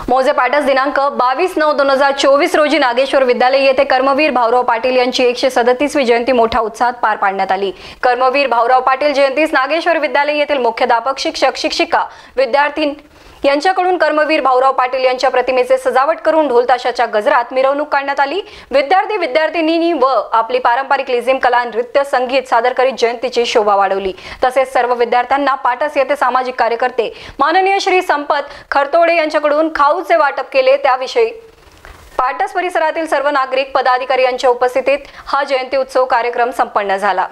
मौजे पाटस दिनांक 22/9/2024 रोजी नागेश्वर विद्यालय येथे कर्मवीर भाऊराव पाटील यांची 137वी जयंती मोठ्या उत्साहात पार पाडण्यात आली। कर्मवीर भाऊराव पाटील जयंतीस नागेश्वर विद्यालय येथील मुख्याध्यापक, शिक्षक, शिक्षिका, विद्यार्थी यांच्याकडून कर्मवीर भाऊराव पाटील यांच्या प्रतिमेचे सजावट करून ढोल ताशाच्या गजरात मिरवणूक काढण्यात आली। विद्यार्थी विद्यार्थिनींनी व आपली पारंपरिक लेझिम कला, नृत्य, संगीत सादर करीत जयंतीची शोभा वाढवली। तसेच सर्व विद्यार्थ्यांना पाटस येथे सामाजिक कार्यकर्ते माननीय श्री संपत खरतोडे यांच्याकडून खाऊचे वाटप केले। त्याविषयी पाटस परिसरातील सर्व नागरिक, पदाधिकारी यांच्या उपस्थितीत हा जयंती उत्सव कार्यक्रम संपन्न झाला।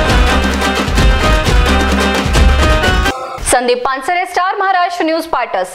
Sandeep Pansare, star Maharashtra news, Patas.